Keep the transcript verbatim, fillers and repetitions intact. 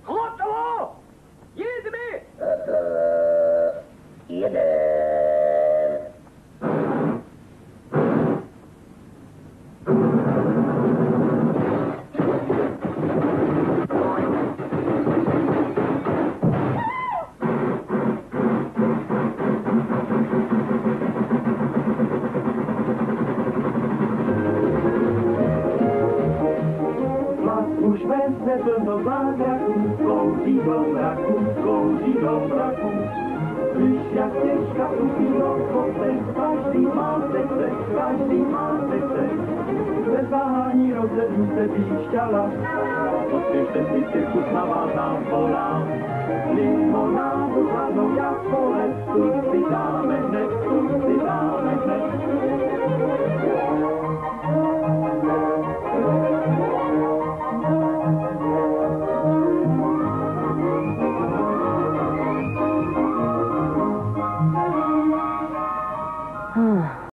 Hotovo! Jedeme! Jede. Už vezme plno zázraku, kouří do mraku, kouří do mraku. Když jak těžka upíro kopce, každý má srdce, každý má srdce. Bez váhání rozhodnu se píšťala, odpěšte si cirkus navázá volá. Limonádu hladnou jak pole, tu si dáme hned, tu si dáme hned.